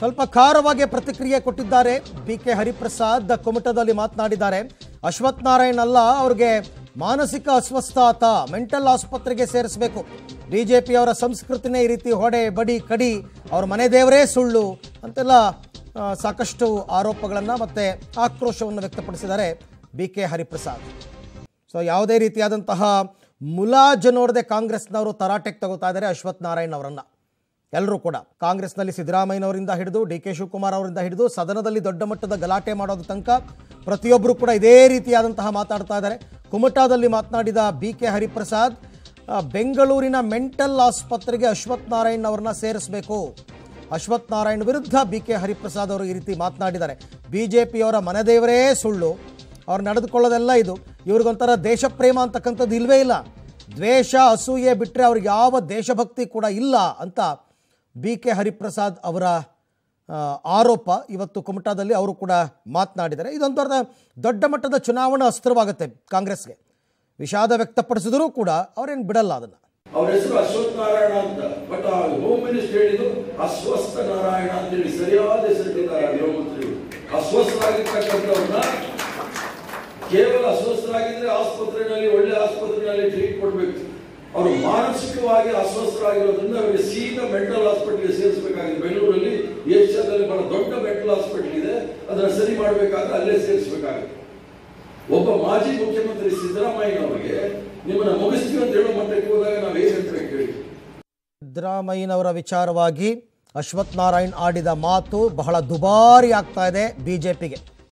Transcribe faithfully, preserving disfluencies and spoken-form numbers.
ಸ್ವಲ್ಪ ಖಾರವಾಗಿ ಪ್ರತಿಕ್ರಿಯೆ ಕೊಟ್ಟಿದ್ದಾರೆ ಬಿಕೆ ಹರಿಪ್ರಸಾದ್. ಕುಮಟದಲ್ಲಿ ಮಾತನಾಡಿದ್ದಾರೆ. ಅಶ್ವಥ್ ನಾರಾಯಣ್ ಅಲ್ಲ, ಅವ್ರಿಗೆ ಮಾನಸಿಕ ಅಸ್ವಸ್ಥಾತ, ಮೆಂಟಲ್ ಆಸ್ಪತ್ರೆಗೆ ಸೇರಿಸಬೇಕು. ಬಿಜೆಪಿಯವರ ಸಂಸ್ಕೃತಿನೇ ಈ ರೀತಿ ಹೊಡೆ ಬಡಿ ಕಡಿ, ಅವ್ರ ಮನೆ ದೇವರೇ ಸುಳ್ಳು ಅಂತೆಲ್ಲ ಸಾಕಷ್ಟು ಆರೋಪಗಳನ್ನು ಮತ್ತು ಆಕ್ರೋಶವನ್ನು ವ್ಯಕ್ತಪಡಿಸಿದ್ದಾರೆ ಬಿ ಕೆ ಹರಿಪ್ರಸಾದ್. ಸೊ ಯಾವುದೇ ರೀತಿಯಾದಂತಹ ಮುಲಾಜು ನೋಡದೆ ಕಾಂಗ್ರೆಸ್ನವರು ತರಾಟೆಗೆ ತಗೋತಾ ಇದ್ದಾರೆ ಅಶ್ವಥ್ ನಾರಾಯಣ್ ಅವರನ್ನು. ಎಲ್ಲರೂ ಕೂಡ ಕಾಂಗ್ರೆಸ್ನಲ್ಲಿ ಸಿದ್ದರಾಮಯ್ಯನವರಿಂದ ಹಿಡಿದು ಡಿ ಕೆ ಶಿವಕುಮಾರ್ ಅವರಿಂದ ಹಿಡಿದು ಸದನದಲ್ಲಿ ದೊಡ್ಡ ಮಟ್ಟದ ಗಲಾಟೆ ಮಾಡೋದು ತನಕ ಪ್ರತಿಯೊಬ್ಬರು ಕೂಡ ಇದೇ ರೀತಿಯಾದಂತಹ ಮಾತಾಡ್ತಾ ಇದ್ದಾರೆ. ಕುಮಟಾದಲ್ಲಿ ಮಾತನಾಡಿದ ಬಿ ಕೆ ಹರಿಪ್ರಸಾದ್, ಬೆಂಗಳೂರಿನ ಮೆಂಟಲ್ ಆಸ್ಪತ್ರೆಗೆ ಅಶ್ವಥ್ ನಾರಾಯಣ್ ಅವರನ್ನ ಸೇರಿಸಬೇಕು. ಅಶ್ವಥ್ ನಾರಾಯಣ್ ವಿರುದ್ಧ ಬಿ ಕೆ ಹರಿಪ್ರಸಾದ್ ಅವರು ಈ ರೀತಿ ಮಾತನಾಡಿದ್ದಾರೆ. ಬಿ ಜೆ ಪಿಯವರ ಮನೆದೇವರೇ ಸುಳ್ಳು, ಅವ್ರು ನಡೆದುಕೊಳ್ಳೋದೆಲ್ಲ ಇದು. ಇವ್ರಿಗೊಂಥರ ದೇಶ ಪ್ರೇಮ ಅಂತಕ್ಕಂಥದ್ದು ಇಲ್ಲವೇ ಇಲ್ಲ. ದ್ವೇಷ ಅಸೂಯೆ ಬಿಟ್ಟರೆ ಅವ್ರಿಗೆ ಯಾವ ದೇಶಭಕ್ತಿ ಕೂಡ ಇಲ್ಲ ಅಂತ ಬಿ ಕೆ ಹರಿಪ್ರಸಾದ್ ಅವರ ಆರೋಪ. ಇವತ್ತು ಕುಮಟಾದಲ್ಲಿ ಅವರು ಕೂಡ ಮಾತನಾಡಿದ್ದಾರೆ. ಇದೊಂಥರ ದೊಡ್ಡ ಮಟ್ಟದ ಚುನಾವಣಾ ಅಸ್ತ್ರವಾಗುತ್ತೆ ಕಾಂಗ್ರೆಸ್ಗೆ. ವಿಷಾದ ವ್ಯಕ್ತಪಡಿಸಿದರೂ ಕೂಡ ಅವರೇನು ಬಿಡಲ್ಲ ಅದನ್ನು. ಅವ್ರ ಹೆಸರು ಅಶ್ವಥ್ ನಾರಾಯಣ ಅಂತ, ಬಟ್ ಆ ಹೋಮ್ ಮಿನಿಸ್ಟರ್ ಹೇಳಿದ್ದು ಅಸ್ವಸ್ಥ ನಾರಾಯಣ ಅಂತ ಹೇಳಿ ಸರಿಯಾದ ಹೆಸರಿಟ್ಟಿದ್ದಾರೆ ಗೃಹ ಮಂತ್ರಿಗಳು. ಅಸ್ವಸ್ಥರಾಗಿರ್ತಕ್ಕಂಥವ್ರನ್ನ ಕೇವಲ ಅಸ್ವಸ್ಥರಾಗಿದ್ರೆ ಆಸ್ಪತ್ರೆಯಲ್ಲಿ ಒಳ್ಳೆ ಆಸ್ಪತ್ರೆಯಲ್ಲಿ ಟ್ರೀಟ್ ಕೊಡಬೇಕು. ಅವರು ಮಾನಸಿಕವಾಗಿ ಅಸ್ವಸ್ಥರಾಗಿರೋದ್ರಿಂದ ಅವರಿಗೆ ಸೀದಾ ಮೆಂಟಲ್ ಹಾಸ್ಪಿಟಲ್ಗೆ ಸೇರಿಸಬೇಕಾಗಿದೆ. ಬೆಂಗಳೂರಲ್ಲಿ ಏಷ್ಯಾದಲ್ಲಿ ಬಹಳ ದೊಡ್ಡ ಮೆಂಟಲ್ ಹಾಸ್ಪಿಟಲ್ ಇದೆ, ಅದನ್ನ ಸರಿ ಮಾಡಬೇಕಾದ್ರೆ ಅಲ್ಲೇ ಸೇರಿಸಬೇಕಾಗುತ್ತೆ. ಒಬ್ಬ ಮಾಜಿ ಮುಖ್ಯಮಂತ್ರಿ ಸಿದ್ದರಾಮಯ್ಯನವರಿಗೆ ನಿಮ್ಮನ್ನ ಮುಗಿಸ್ತೀವಿ ಅಂತ ಹೇಳೋ ಮಟ್ಟಕ್ಕೆ ಹೋದಾಗ ನಾವು ಹೇಗೆ ಕೇಳಿ. ಸಿದ್ದರಾಮಯ್ಯನವರ ವಿಚಾರವಾಗಿ ಅಶ್ವಥ್ ನಾರಾಯಣ್ ಆಡಿದ ಮಾತು ಬಹಳ ದುಬಾರಿ ಆಗ್ತಾ ಇದೆ ಬಿಜೆಪಿಗೆ.